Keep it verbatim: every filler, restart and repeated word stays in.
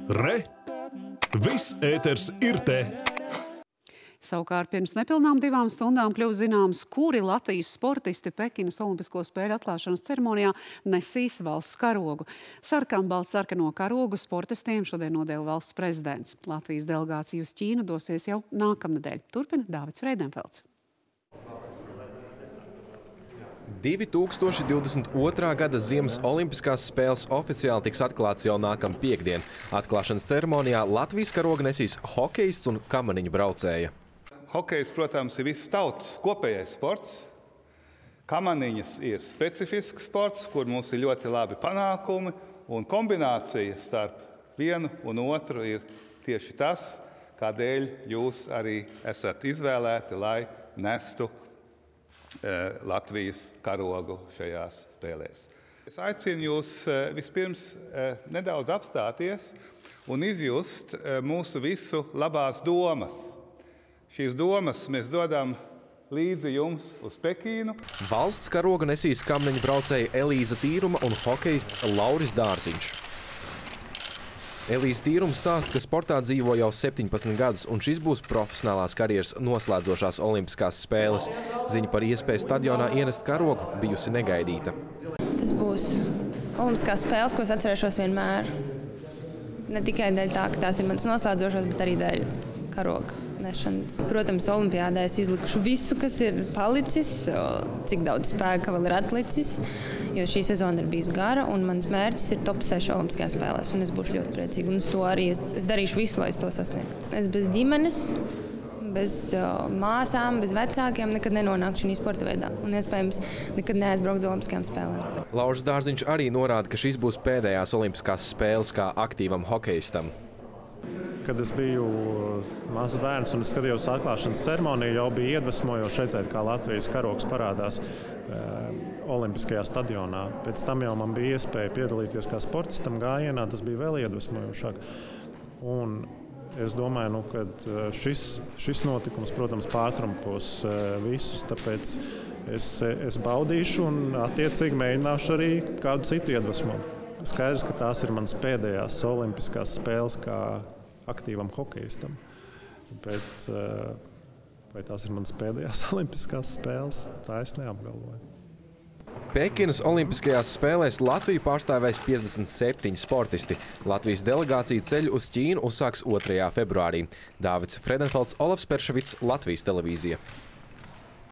Re! Viss ēters ir te! Savukārt pirms nepilnām divām stundām kļuva zināms, kuri Latvijas sportisti Pekinas Olimpisko spēļu atklāšanas ceremonijā nesīs valsts karogu. Sarkanbalts sarkano karogu sportistiem šodien nodeva valsts prezidents. Latvijas delegācija uz Ķīnu dosies jau nākamnedēļ. Turpina Dāvids Freidenfelds. divi tūkstoši divdesmit otrā gada Ziemas olimpiskās spēles oficiāli tiks atklāts jau nākam piekdien. Atklāšanas ceremonijā Latvijas karogu nesīs hokejists un kamaniņu braucēja. Hokejs, protams, ir visas tautas kopējais sports. Kamaniņas ir specifisks sports, kur mums ir ļoti labi panākumi, un kombinācija starp vienu un otru ir tieši tas, kādēļ jūs arī esat izvēlēti, lai nestu Latvijas karogu šajās spēlēs. Es aicinu jūs vispirms nedaudz apstāties un izjust mūsu visu labās domas. Šīs domas mēs dodam līdzi jums uz Pekīnu. Valsts karogu nesīs kamaniņu braucēja Elīza Tīruma un hokejists Lauris Dārziņš. Elīze Tīruma stāsta, ka sportā dzīvo jau septiņpadsmit gadus, un šis būs profesionālās karjeras noslēdzošās olimpiskās spēles. Ziņa par iespēju stadionā ienest karogu bijusi negaidīta. Tas būs olimpiskās spēles, ko es atcerēšos vienmēr. Ne tikai dēļ tā, ka tās ir manas noslēdzošās, bet arī dēļ karoga nešanas. Protams, olimpiādē es izlikušu visu, kas ir palicis, cik daudz spēka vēl ir atlicis, jo šī sezona ir bijusi gara, un mans mērķis ir top seši olimpiskajās spēlēs, un es būšu ļoti priecīga. Un uz to arī es, es darīšu visu, lai es to sasniegtu. Es bez ģimenes, bez uh, māsām, bez vecākiem nekad nenonāku šī sporta veidā, un iespējams nekad neaizbrauktu uz olimpiskajām spēlēm. Lauris Dārziņš arī norāda, ka šis būs pēdējās olimpiskās spēles kā aktīvam hokejistam. Kad es biju mazs bērns un es skatījos atklāšanas ceremoniju, jau bija iedvesmojoši redzēt, kā Latvijas karogs parādās e, Olimpiskajā stadionā. Pēc tam jau man bija iespēja piedalīties kā sportistam gājienā, tas bija vēl iedvesmojošāk. Un es domāju, nu, ka šis, šis notikums, protams, pārtrumpos visus, tāpēc es, es baudīšu un attiecīgi mēģināšu arī kādu citu iedvesmot. Skaidrs, ka tās ir manas pēdējās olimpiskās spēles kā aktīvam hokejistam, bet vai tās ir manas pēdējās olimpiskās spēles, tā es neapgalvoju. Pekinas Olimpiskajās spēlēs Latviju pārstāvēs piecdesmit septiņi sportisti. Latvijas delegācija ceļu uz Ķīnu uzsāks otrajā februārī. Dāvids Freidenfelds, Olafs Perševits, Latvijas televīzija.